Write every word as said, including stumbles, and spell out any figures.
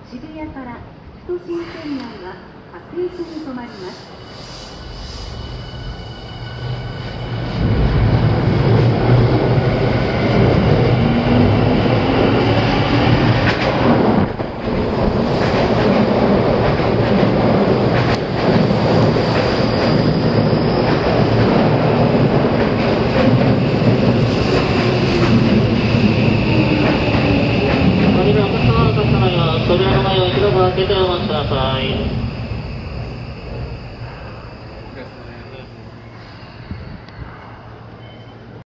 渋谷から副都心線内は各駅に停まります。 扉の前を一度開けてお待ちください。